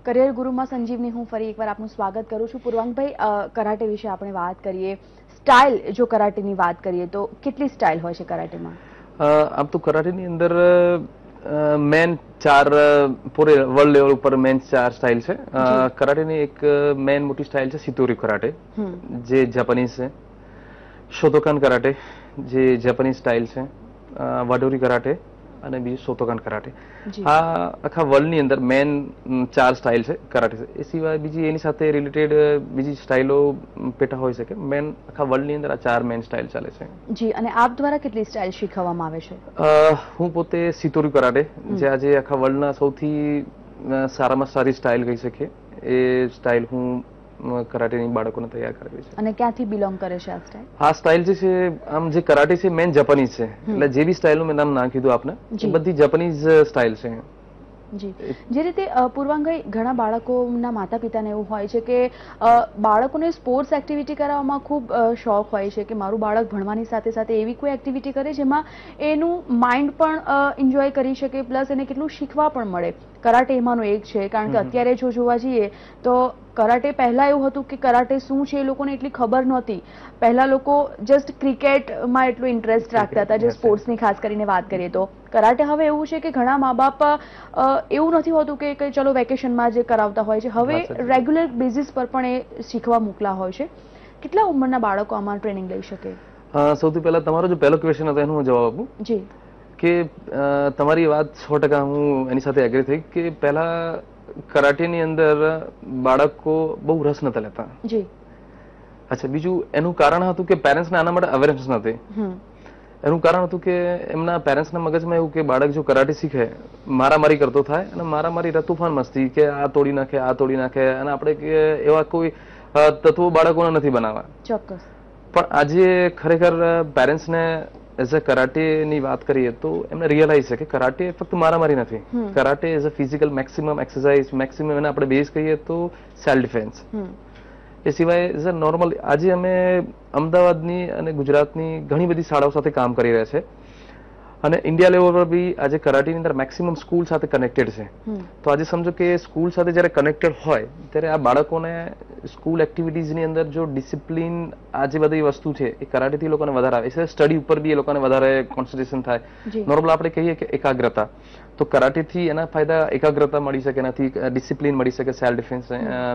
Career ગુરુમાં સંજીવની હું ફરી એકવાર આપનું સ્વાગત કરું છું। પૂર્વાંગભાઈ, કરાટે વિશે આપણે વાત કરીએ। સ્ટાઇલ જો કરાટેની વાત કરીએ તો કેટલી સ્ટાઇલ હોય છે કરાટેમાં? આમ તો કરાટેની અંદર મેન ચાર પૂરે વર્લ્ડ લેવલ ઉપર મેન ચાર સ્ટાઇલ છે। કરાટેની એક મેન મોટી સ્ટાઇલ છે સિતોરી કરાટે, જે જાપાનીઝ છે, શોતોકાન કરાટે જે જાપાનીઝ સ્ટાઇલ છે, વાડોરી કરાટે અને બીજું શોતોકાન કરાટે। આ આખા વર્લ્ડની અંદર મેન ચાર સ્ટાઇલ છે કરાટે। એ સિવાય બીજી એની સાથે રિલેટેડ બીજી સ્ટાઇલો પેટા હોઈ શકે। મેન આખા વર્લ્ડની અંદર આ ચાર મેન સ્ટાઇલ ચાલે છે। જી, અને આપ દ્વારા કેટલી સ્ટાઇલ શીખવવામાં આવે છે? હું પોતે સિતોરી કરાટે, જે આજે આખા વર્લ્ડના સૌથી સારામાં સારી સ્ટાઇલ કહી શકીએ, એ સ્ટાઇલ હું કરાટેની બાળકોને તૈયાર કરાવી છે। અને ક્યાંથી બિલોંગ કરે છે આ સ્ટાઇલ? આ સ્ટાઇલ જે છે આમ જે કરાટે છે મેન જાપાનીઝ છે, એટલે જે બી સ્ટાઇલનું મેં નામ ના કીધું આપને, એ બધી જાપાનીઝ સ્ટાઇલ છે। જી, જે રીતે પૂર્વાંગભાઈ, ઘણા બાળકોના માતા પિતાને એવું હોય છે કે બાળકોને સ્પોર્ટ્સ એક્ટિવિટી કરાવવામાં ખૂબ શોખ હોય છે કે મારું બાળક ભણવાની સાથે સાથે એવી કોઈ એક્ટિવિટી કરે જેમાં એનું માઇન્ડ પણ એન્જોય કરી શકે, પ્લસ એને કેટલું શીખવા પણ મળે। કરાટે એમાંનું એક છે, કારણ કે અત્યારે જો જોવા જઈએ તો કરાટે પહેલા એવું હતું કે કરાટે શું છે એ લોકોને એટલી ખબર નહોતી। પહેલા લોકો જસ્ટ ક્રિકેટમાં એટલો ઇન્ટરેસ્ટ રાખતા હતા, જે સ્પોર્ટ્સની ખાસ કરીને વાત કરીએ તો। કરાટે હવે એવું છે કે ઘણા મા બાપ એવું નથી હોતું કે ચલો વેકેશનમાં જે કરાવતા હોય છે, હવે રેગ્યુલર બેઝિસ પર પણ એ શીખવા મોકલા હોય છે। કેટલા ઉંમરના બાળકો આમાં ટ્રેનિંગ લઈ શકે? સૌથી પહેલા તમારો જો પહેલો ક્વેશ્ચન હતો એનો હું જવાબ આપું જી, કે તમારી વાત 100% હું એની સાથે એગ્રી થઈ કે પહેલા કરાટેની અંદર બાળકો બહુ રસ નતા લેતા। જી, અચ્છા, બીજું એનું કારણ હતું કે પેરેન્ટ્સને આના માટે અવેરનેસ નથી। એનું કારણ હતું કે એમના પેરેન્ટ્સના મગજમાં એવું કે બાળક જો કરાટે શીખે, મારામારી કરતો થાય, અને મારામારી તુફાન મસ્તી કે આ તોડી નાખે આ તોડી નાખે, અને આપણે કે એવા કોઈ તત્વો બાળકોને નથી બનાવવા। ચોક્કસ। પણ આજે ખરેખર પેરેન્ટ્સને એઝ અ કરાટેની વાત કરીએ તો એમને રિયલાઇઝ છે કે કરાટે ફક્ત મારામારી નથી, karate as a physical maximum exercise, maximum એને આપણે બેઝ કહીએ તો સેલ્ફ ડિફેન્સ। એ સિવાય એઝ અ નોર્મલ આજે અમે અમદાવાદની અને ગુજરાતની ઘણી બધી શાળાઓ સાથે કામ કરી રહ્યા છે, અને ઇન્ડિયા લેવલ પર બી આજે કરાટેની અંદર મેક્સિમમ સ્કૂલ સાથે કનેક્ટેડ છે। તો આજે સમજો કે સ્કૂલ સાથે જ્યારે કનેક્ટેડ હોય ત્યારે આ બાળકોને સ્કૂલ એક્ટિવિટીઝની અંદર જો ડિસિપ્લિન, આ જે બધી વસ્તુ છે એ કરાટેથી લોકોને વધારે આવે છે। સ્ટડી ઉપર બી એ લોકોને વધારે કોન્સન્ટ્રેશન થાય। નોર્મલ આપણે કહીએ કે એકાગ્રતા, તો કરાટેથી એના ફાયદા એકાગ્રતા મળી શકે, એનાથી ડિસિપ્લિન મળી શકે, સેલ્ફ ડિફેન્સ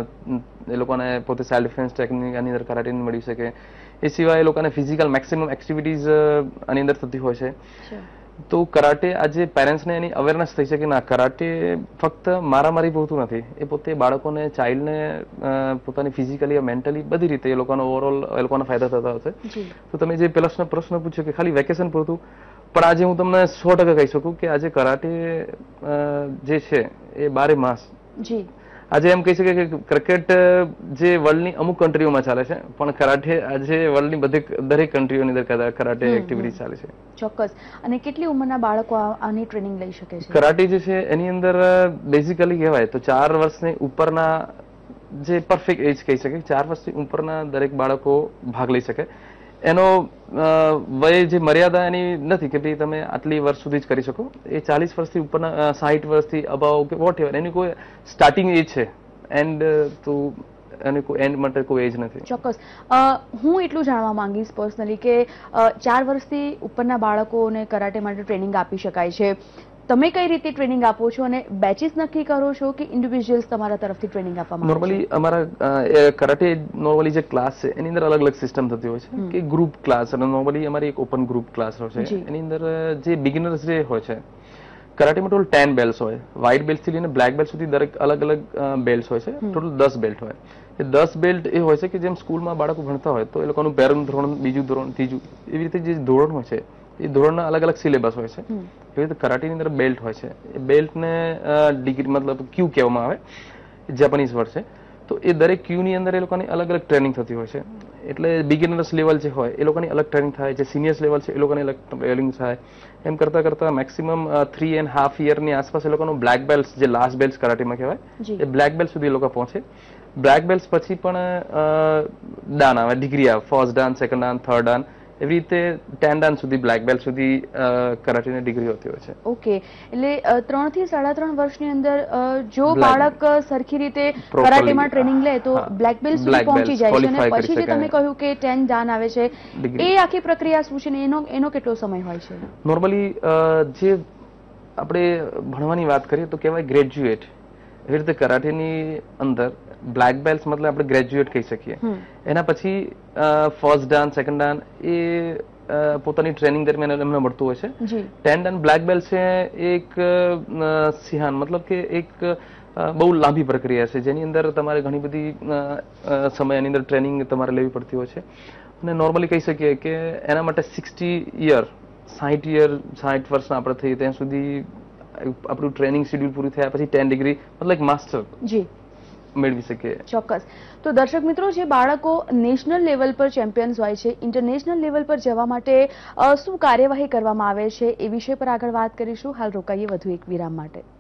એ લોકોને પોતે સેલ્ફ ડિફેન્સ ટેકનિક આની અંદર કરાટેની મળી શકે। એ સિવાય એ લોકોને ફિઝિકલ મેક્સિમમ એક્ટિવિટીઝ આની અંદર થતી હોય છે। તો કરાટે આજે પેરેન્ટ્સને એની અવેરનેસ થઈ છે કે ના, કરાટે ફક્ત મારામારી પૂરતું નથી, એ પોતે બાળકોને, ચાઇલ્ડને પોતાની ફિઝિકલી, મેન્ટલી બધી રીતે એ લોકોનો ઓવરઓલ એ લોકોના ફાયદા થતા હોય છે। તો તમે જે પેલા પ્રશ્ન પૂછ્યો કે ખાલી વેકેશન પૂરતું, પણ આજે હું તમને 100% કહી શકું કે આજે કરાટે જે છે એ 12 માસ। જી, આજે એમ કહી શકે કે ક્રિકેટ જે વર્લ્ડની અમુક કન્ટ્રીઓમાં ચાલે છે, પણ કરાટે આજે વર્લ્ડની દરેક કન્ટ્રીઓની અંદર કરાટે એક્ટિવિટી ચાલે છે। ચોક્કસ। અને કેટલી ઉંમરના બાળકો આની ટ્રેનિંગ લઈ શકે છે? કરાટે જે છે એની અંદર બેઝિકલી કહેવાય તો 4 વર્ષની ઉપરના જે પરફેક્ટ એજ કહી શકે, 4 વર્ષથી ઉપરના દરેક બાળકો ભાગ લઈ શકે। એનો વય જે મર્યાદા એની નથી કે ભાઈ તમે આટલી વર્ષ સુધી જ કરી શકો, એ 40 વર્ષથી ઉપરના, 60 વર્ષથી અબાવ કે વોટ એવર, એની કોઈ સ્ટાર્ટિંગ એજ છે, એન્ડ તો એની કોઈ એન્ડ માટે કોઈ એજ નથી। ચોક્કસ। હું એટલું જાણવા માંગીશ પર્સનલી કે 4 વર્ષથી ઉપરના બાળકોને કરાટે માટે ટ્રેનિંગ આપી શકાય છે। તમે કઈ રીતે ટ્રેનિંગ આપો છો, અને બેચીસ નક્કી કરો છો કે ઇન્ડિવિજ્યુઅલ્સ તમારા તરફથી ટ્રેનિંગ આપવામાં આવે છે? નોર્મલી અમારા કરાટે નોર્મલી જે ક્લાસ છે એની અંદર અલગ અલગ સિસ્ટમ થતી હોય છે કે ગ્રુપ ક્લાસ, અને નોર્મલી અમારી એક ઓપન ગ્રુપ ક્લાસ હોય છે। એની અંદર જે બિગિનર્સ જે હોય છે, કરાટેમાં ટોટલ 10 બેલ્ટ્સ હોય, વ્હાઇટ બેલ્ટ થી લઈને બ્લેક બેલ્ટ સુધી દરેક અલગ અલગ બેલ્ટ હોય છે। ટોટલ 10 બેલ્ટ હોય। એ 10 બેલ્ટ એ હોય છે કે જેમ સ્કૂલમાં બાળકો ભણતા હોય તો એ લોકોનું પહેલું ધોરણ, બીજું ધોરણ, ત્રીજું, એવી રીતે જે ધોરણ હોય છે એ ધોરણના અલગ અલગ સિલેબસ હોય છે। એવી રીતે કરાટેની અંદર બેલ્ટ હોય છે, એ બેલ્ટને ડિગ્રી મતલબ ક્યુ કહેવામાં આવે, જાપાનીઝ વર્ડ છે। તો એ દરેક ક્યુની અંદર એ લોકોની અલગ અલગ ટ્રેનિંગ થતી હોય છે। એટલે બિગિનર્સ લેવલ જે હોય એ લોકોની અલગ ટ્રેનિંગ થાય, જે સિનિયર્સ લેવલ છે એ લોકોની અલગ ટ્રેનિંગ થાય। એમ કરતા કરતા મેક્સિમમ 3.5 યરની આસપાસ એ લોકોનું બ્લેક બેલ્ટ, જે લાસ્ટ બેલ્ટ કરાટેમાં કહેવાય, એ બ્લેક બેલ્ટ સુધી એ લોકો પહોંચે। બ્લેક બેલ્ટ પછી પણ દાન આવે, ડિગ્રી આવે, ફર્સ્ટ દાન, સેકન્ડ દાન, થર્ડ દાન, એવી રીતે 10 દાન સુધી બ્લેક બેલ્ટ સુધી કરાટેની ડિગ્રી હોતી હોય છે. ઓકે, એટલે 3 થી 3.5 વર્ષની અંદર જો Black બાળક સરખી રીતે Properly, કરાટેમાં ટ્રેનિંગ લે તો હા. બ્લેક બેલ્ટ સુધી Black પહોંચી belts જાય છે અને qualify કરી પછી જે શકાય. તમે કહ્યું કે 10 દાન આવે છે, Degree. એ આખી પ્રક્રિયા શું છે ને એનો કેટલો સમય હોય છે? નોર્મલી જે આપણે ભણવાની વાત કરીએ તો કહેવાય ગ્રેજ્યુએટ. એવી રીતે કરાટેની અંદર બ્લેક બેલ્ટ મતલબ આપણે ગ્રેજ્યુએટ કહી શકીએ. એના પછી ફર્સ્ટ દાન, સેકન્ડ દાન એ પોતાની ટ્રેનિંગ દરમિયાન એમને મળતું હોય છે. જી 10 દાન બ્લેક બેલ્ટ છે એક સિહાન મતલબ કે એક બહુ લાંબી પ્રક્રિયા છે જેની અંદર તમારે ઘણી બધી સમયની અંદર ટ્રેનિંગ તમારે લેવી પડતી હોય છે. અને નોર્મલી કહી શકીએ કે એના માટે 60 વર્ષના આપણે થઈએ ત્યાં સુધી આપણું ટ્રેનિંગ શેડ્યુલ પૂરું થયા પછી 10 ડિગ્રી મતલબ એક માસ્ટર જી મેળવી શકીએ. ચોક્કસ. તો દર્શક મિત્રો, જે બાળકો નેશનલ લેવલ પર ચેમ્પિયન્સ હોય છે, ઇન્ટરનેશનલ લેવલ પર જવા માટે શું કાર્યવાહી કરવામાં આવે છે એ વિષય પર આગળ વાત કરીશું. હાલ રોકાઈએ વધુ એક વિરામ માટે.